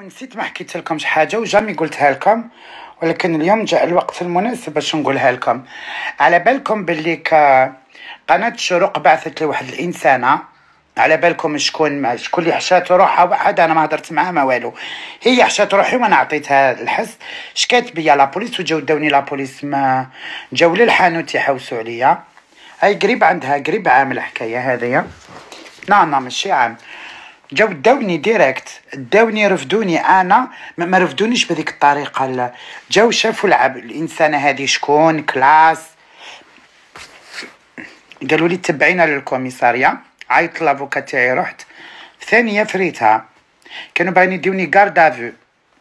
نسيت ما حكيت لكمش حاجه وجامي قلتها لكم، ولكن اليوم جاء الوقت المناسب باش نقولها لكم. على بالكم باللي قناه الشروق بعثت لي واحد الانسانه، على بالكم شكون اللي حشات روحها؟ واحد انا ما هضرت معاه ما والو، هي حشات روحي وانا عطيتها الحس. شكات بيا لابوليس وجاو داوني لابوليس، ما جاو للحانوت يحوسوا عليا. هاي قريب عندها قريب عام الحكايه هذيا، لا ماشي عام. جاو داوني ديريكت، داوني رفدوني انا، ما رفدونيش بهذيك الطريقه. جاو شافوا الانسانه هذه شكون كلاس، قالوا لي تبعينا للكوميساريه. عيطت لافوكا تاعي، رحت ثانيه فريتها. كانوا باغيين يديوني كاردافو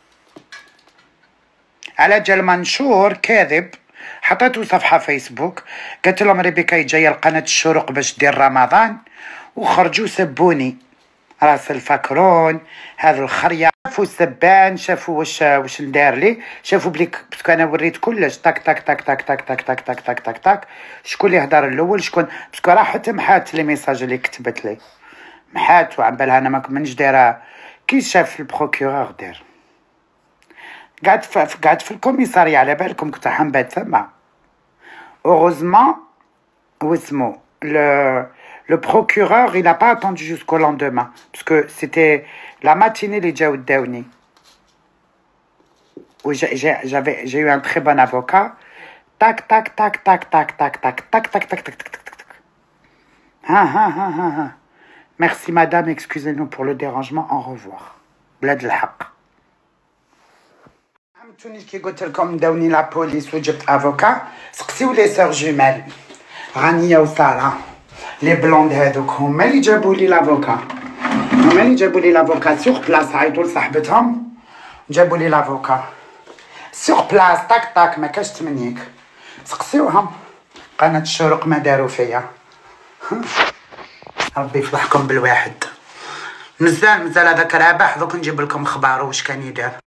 على جال منشور كاذب. حطيته صفحه فيسبوك، قلت لهم ريبيكا جايه لقناه الشروق باش دير رمضان، وخرجوا سبوني راس الفاكرون هذا الخريه. شافوا السبان، شافوا واش ندار لي، شافوا بلي باسكو انا وريت كلش تاك تاك تاك تاك تاك تاك تاك تاك تاك تاك تاك. شكون اللي هضر الاول شكون، باسكو راه حتى محات لي ميساج اللي كتبت لي، محات وعم بالها انا مانيش دايره. كي شاف البروكيور دار، قعدت في الكوميساريه، على بالكم كنت حنبات ثما. اوغوزمون واسمو le procureur, il n'a pas attendu jusqu'au lendemain, parce que c'était la matinée les جاو داوني. J'ai eu un très bon avocat. Tac tac tac tac tac tac tac tac tac tac tac tac tac. Ha. Merci madame, excusez-nous pour le dérangement, au revoir. بلاد الحق. فهمتوني كي قلت لكم داوني لا بوليس وجبت افوكا. سقسيو لي سور جومال غانيه وساره، لي بلوند هذوك هما اللي جابوا لي لافوكا، هما اللي جابوا لي لافوكا سوغ بلاص. عيطوا لصاحبتهم جابوا لي لافوكا سوغ بلاص، طاك طاك، ما كاش تمنيك. سقسيوهم قناه الشروق ما داروا فيا. ربي يفضحكم بالواحد. مازال هذاك رابح، دوك نجيب لكم اخبارو واش كان يدير.